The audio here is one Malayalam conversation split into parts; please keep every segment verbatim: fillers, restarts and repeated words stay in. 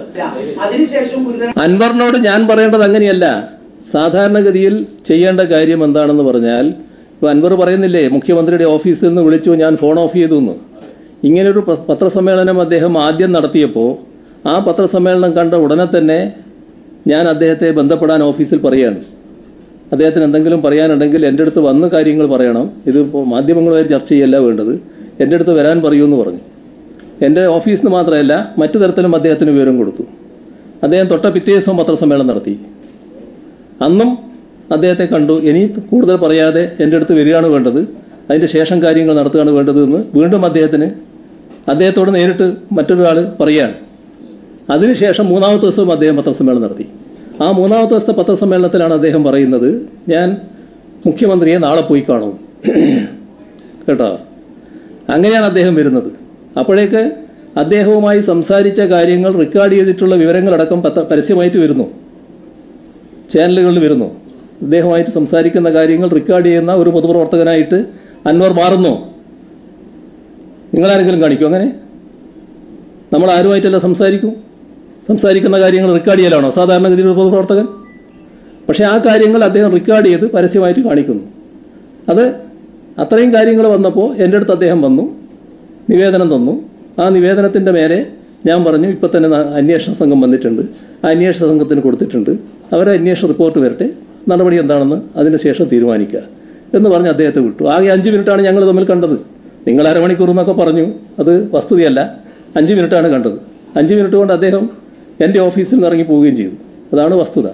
അൻവറിനോട് ഞാൻ പറയേണ്ടത് അങ്ങനെയല്ല. സാധാരണഗതിയിൽ ചെയ്യേണ്ട കാര്യം എന്താണെന്ന് പറഞ്ഞാൽ, ഇപ്പോൾ അൻവർ പറയുന്നില്ലേ മുഖ്യമന്ത്രിയുടെ ഓഫീസിൽ നിന്ന് വിളിച്ചു, ഞാൻ ഫോൺ ഓഫ് ചെയ്തു എന്ന്. ഇങ്ങനൊരു പത്രസമ്മേളനം അദ്ദേഹം ആദ്യം നടത്തിയപ്പോൾ ആ പത്രസമ്മേളനം കണ്ട ഉടനെ തന്നെ ഞാൻ അദ്ദേഹത്തെ ബന്ധപ്പെടാൻ ഓഫീസിൽ പറയുകയാണ്. അദ്ദേഹത്തിന് എന്തെങ്കിലും പറയാനുണ്ടെങ്കിൽ എൻ്റെ അടുത്ത് വന്ന് കാര്യങ്ങൾ പറയണം, ഇതിപ്പോൾ മാധ്യമങ്ങളുമായി ചർച്ച ചെയ്യല്ല വേണ്ടത്, എൻ്റെ അടുത്ത് വരാൻ പറയൂന്ന് പറഞ്ഞു. എൻ്റെ ഓഫീസിൽ നിന്ന് മാത്രമല്ല മറ്റു തരത്തിലും അദ്ദേഹത്തിന് വിവരം കൊടുത്തു. അദ്ദേഹം തൊട്ട പിറ്റേ ദിവസം പത്രസമ്മേളനം നടത്തി. അന്നും അദ്ദേഹത്തെ കണ്ടു. ഇനി കൂടുതൽ പറയാതെ എൻ്റെ അടുത്ത് വരികയാണ് വേണ്ടത്, അതിൻ്റെ ശേഷം കാര്യങ്ങൾ നടത്തുകയാണ് വേണ്ടത് എന്ന് വീണ്ടും അദ്ദേഹത്തിന് അദ്ദേഹത്തോട് നേരിട്ട് മറ്റൊരാൾ പറയുകയാണ്. അതിനുശേഷം മൂന്നാമത്തെ ദിവസവും അദ്ദേഹം പത്രസമ്മേളനം നടത്തി. ആ മൂന്നാമത്തെ ദിവസത്തെ പത്രസമ്മേളനത്തിലാണ് അദ്ദേഹം പറയുന്നത്, ഞാൻ മുഖ്യമന്ത്രിയെ നാളെ പോയി കാണും കേട്ടോ. അങ്ങനെയാണ് അദ്ദേഹം വരുന്നത്. അപ്പോഴേക്ക് അദ്ദേഹവുമായി സംസാരിച്ച കാര്യങ്ങൾ റെക്കോർഡ് ചെയ്തിട്ടുള്ള വിവരങ്ങളടക്കം പത്ര പരസ്യമായിട്ട് വരുന്നു, ചാനലുകളിൽ വരുന്നു. അദ്ദേഹവുമായിട്ട് സംസാരിക്കുന്ന കാര്യങ്ങൾ റെക്കോർഡ് ചെയ്യുന്ന ഒരു പൊതുപ്രവർത്തകനായിട്ട് അൻവർ മാറുന്നു. നിങ്ങളാരെങ്കിലും കാണിക്കും അങ്ങനെ? നമ്മൾ ആരുമായിട്ടല്ല സംസാരിക്കും. സംസാരിക്കുന്ന കാര്യങ്ങൾ റെക്കോർഡ് ചെയ്യലാണോ സാധാരണഗതിയിൽ ഒരു പൊതുപ്രവർത്തകൻ? പക്ഷേ ആ കാര്യങ്ങൾ അദ്ദേഹം റെക്കോർഡ് ചെയ്ത് പരസ്യമായിട്ട് കാണിക്കുന്നു. അത് അത്രയും കാര്യങ്ങൾ വന്നപ്പോൾ എൻ്റെ അടുത്ത് അദ്ദേഹം വന്നു, നിവേദനം തന്നു. ആ നിവേദനത്തിൻ്റെ മേലെ ഞാൻ പറഞ്ഞു, ഇപ്പം തന്നെ അന്വേഷണ സംഘം വന്നിട്ടുണ്ട്, ആ അന്വേഷണ സംഘത്തിന് കൊടുത്തിട്ടുണ്ട്, അവരെ അന്വേഷണ റിപ്പോർട്ട് വരട്ടെ, നടപടി എന്താണെന്ന് അതിന് ശേഷം തീരുമാനിക്കുക എന്ന് പറഞ്ഞ് അദ്ദേഹത്തെ വിട്ടു. ആകെ അഞ്ച് മിനിറ്റാണ് ഞങ്ങൾ തമ്മിൽ കണ്ടത്. നിങ്ങൾ അരമണിക്കൂർ എന്നൊക്കെ പറഞ്ഞു, അത് വസ്തുതയല്ല. അഞ്ച് മിനിറ്റാണ് കണ്ടത്. അഞ്ച് മിനിറ്റ് കൊണ്ട് അദ്ദേഹം എൻ്റെ ഓഫീസിൽ നിന്ന് ഇറങ്ങി പോവുകയും ചെയ്തു. അതാണ് വസ്തുത.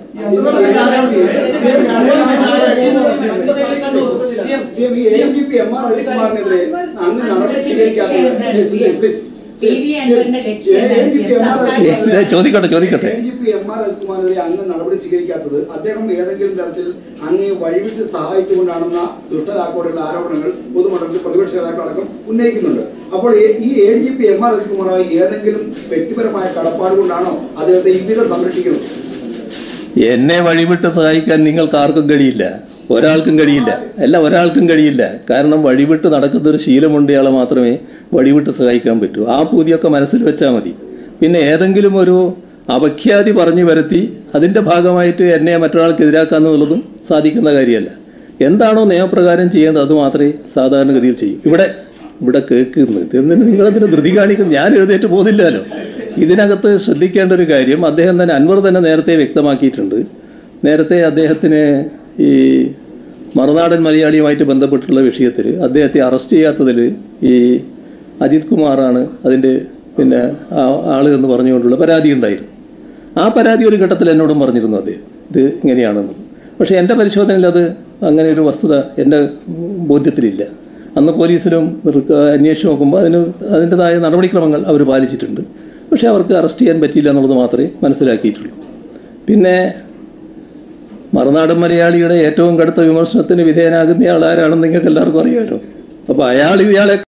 ചോദിക്കട്ടെ ചോദിക്കട്ടെ അങ്ങ് നടപടി സ്വീകരിക്കാത്തത് അദ്ദേഹം ഏതെങ്കിലും തരത്തിൽ അങ്ങേ വഴിവിട്ട് സഹായിച്ചുകൊണ്ടാണെന്ന ദുഷ്ടലാക്കോടെയുള്ള ആരോപണങ്ങൾ പൊതുമണ്ഡലത്തിൽ പ്രതിപക്ഷ നേതാക്കളടക്കം ഉന്നയിക്കുന്നുണ്ട്. അപ്പോൾ ഈ A D G P M R അജിത്കുമാറുമായി ഏതെങ്കിലും വ്യക്തിപരമായ കടപ്പാട് കൊണ്ടാണോ അദ്ദേഹത്തെ ഇവിധം സംരക്ഷിക്കുന്നത്? എന്നെ വഴിവിട്ട് സഹായിക്കാൻ നിങ്ങൾക്ക് ആർക്കും കഴിയില്ല, ഒരാൾക്കും കഴിയില്ല. അല്ല, ഒരാൾക്കും കഴിയില്ല. കാരണം വഴിവിട്ട് നടക്കുന്നൊരു ശീലമുണ്ട് ആളെ മാത്രമേ വഴിവിട്ട് സഹായിക്കാൻ പറ്റൂ. ആ പൂതിയൊക്കെ മനസ്സിൽ വെച്ചാൽ മതി. പിന്നെ ഏതെങ്കിലും ഒരു അപഖ്യാതി പറഞ്ഞു വരുത്തി അതിൻ്റെ ഭാഗമായിട്ട് എന്നെ മറ്റൊരാൾക്ക് എതിരാക്കാന്നുള്ളതും സാധിക്കുന്ന കാര്യമല്ല. എന്താണോ നിയമപ്രകാരം ചെയ്യേണ്ടത് അത് മാത്രമേ സാധാരണഗതിയിൽ ചെയ്യൂ. ഇവിടെ ഇവിടെ കേൾക്കുന്നത് എന്നിട്ട് നിങ്ങളതിന് ധൃതി കാണിക്കുന്നത് ഞാൻ എഴുന്നേറ്റ് പോകുന്നില്ലല്ലോ. ഇതിനകത്ത് ശ്രദ്ധിക്കേണ്ട ഒരു കാര്യം, അദ്ദേഹം തന്നെ അൻവർ തന്നെ നേരത്തെ വ്യക്തമാക്കിയിട്ടുണ്ട്. നേരത്തെ അദ്ദേഹത്തിന് ഈ മറുനാടൻ മലയാളിയുമായിട്ട് ബന്ധപ്പെട്ടുള്ള വിഷയത്തിൽ അദ്ദേഹത്തെ അറസ്റ്റ് ചെയ്യാത്തതിൽ ഈ അജിത് കുമാറാണ് അതിൻ്റെ പിന്നെ ആൾ എന്ന് പറഞ്ഞുകൊണ്ടുള്ള പരാതി ഉണ്ടായിരുന്നു. ആ പരാതി ഒരു ഘട്ടത്തിൽ എന്നോടും പറഞ്ഞിരുന്നു അദ്ദേഹം, ഇത് ഇങ്ങനെയാണെന്ന്. പക്ഷേ എൻ്റെ പരിശോധനയിൽ അത് അങ്ങനെ ഒരു വസ്തുത എൻ്റെ ബോധ്യത്തിലില്ല. അന്ന് പോലീസിലും അന്വേഷിച്ച് നോക്കുമ്പോൾ അതിന് അതിൻ്റെതായ നടപടിക്രമങ്ങൾ അവർ പാലിച്ചിട്ടുണ്ട്. പക്ഷേ അവർക്ക് അറസ്റ്റ് ചെയ്യാൻ പറ്റിയില്ല എന്നുള്ളത് മാത്രമേ മനസ്സിലാക്കിയിട്ടുള്ളൂ. പിന്നെ മറുനാടൻ മലയാളിയുടെ ഏറ്റവും കടുത്ത വിമർശനത്തിന് വിധേയനാകുന്ന ആൾ ആരാണെന്ന് നിങ്ങൾക്ക് എല്ലാവർക്കും അറിയാമല്ലോ. അപ്പോൾ അയാൾ ഇയാളെ